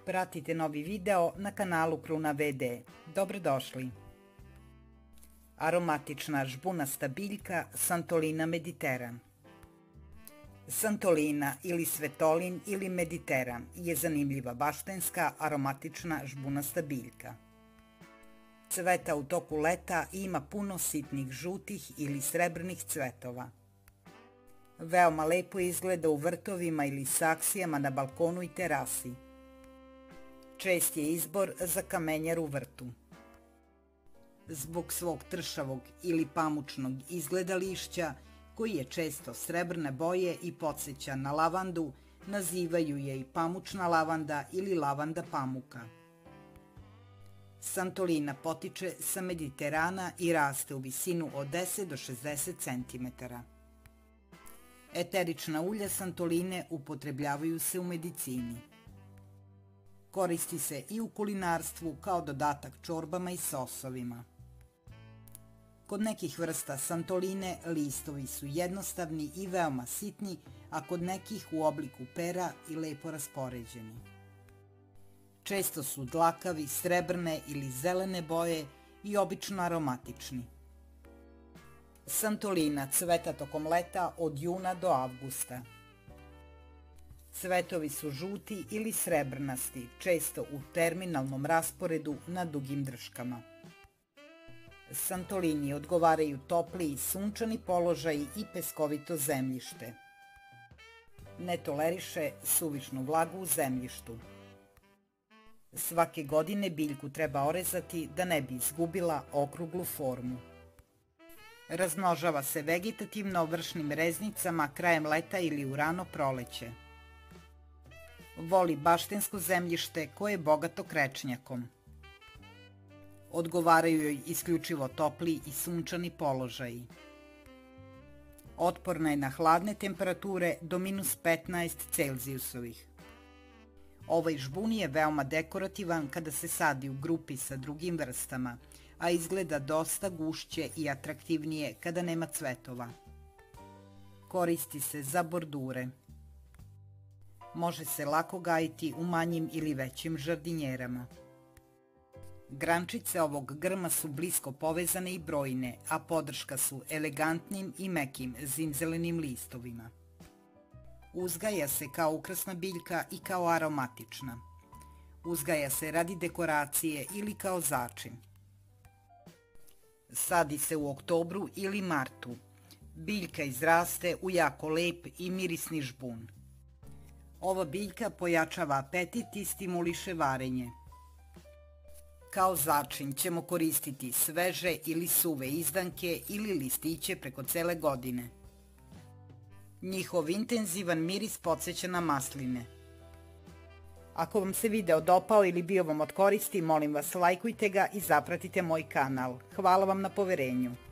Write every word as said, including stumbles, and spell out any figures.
Pratite novi video na kanalu Kruna V D. Dobrodošli! Aromatična žbunasta biljka Santolina mediteran. Santolina ili svetolin ili mediteran je zanimljiva baštenska aromatična žbunasta biljka. Cveta u toku leta i ima puno sitnih žutih ili srebrnih cvetova. Veoma lepo izgleda u vrtovima ili saksijama na balkonu i terasi. Čest je izbor za kamenjar u vrtu. Zbog svog tršavog ili pamučnog izgleda lišća, koji je često srebrne boje i podsjeća na lavandu, nazivaju je i pamučna lavanda ili lavanda pamuka. Santolina potiče sa Mediterana i raste u visinu od deset do šezdeset centimetara. Eterična ulja santoline upotrebljavaju se u medicini. Koristi se i u kulinarstvu kao dodatak čorbama i sosovima. Kod nekih vrsta santoline listovi su jednostavni i veoma sitni, a kod nekih u obliku pera i lepo raspoređeni. Često su dlakavi, srebrne ili zelene boje i obično aromatični. Santolina cveta tokom leta od juna do avgusta. Cvetovi su žuti ili srebrnasti, često u terminalnom rasporedu na dugim drškama. Santolini odgovaraju topli i sunčani položaji i peskovito zemljište. Ne toleriše suvišnu vlagu u zemljištu. Svake godine biljku treba orezati da ne bi izgubila okruglu formu. Razmnožava se vegetativno vršnim reznicama krajem leta ili u rano proleće. Voli baštensko zemljište koje je bogato krečnjakom. Odgovaraju joj isključivo topli i sunčani položaji. Otporna je na hladne temperature do minus petnaest Celzijusovih. Ovaj žbun je veoma dekorativan kada se sadi u grupi sa drugim vrstama, a izgleda dosta gušće i atraktivnije kada nema cvetova. Koristi se za bordure. Može se lako gajiti u manjim ili većim žardinjerama. Grančice ovog grma su blisko povezane i brojne, a podrška su elegantnim i mekim zimzelenim listovima. Uzgaja se kao ukrasna biljka i kao aromatična. Uzgaja se radi dekoracije ili kao začin. Sadi se u oktobru ili martu. Biljka izraste u jako lep i mirisni žbun. Ova biljka pojačava apetit i stimuliše varenje. Kao začin ćemo koristiti sveže ili suve izdanke ili listiće preko cele godine. Njihov intenzivan miris podsjeća na masline. Ako vam se video dopao ili bio vam od koristi, molim vas lajkujte ga i zapratite moj kanal. Hvala vam na poverenju.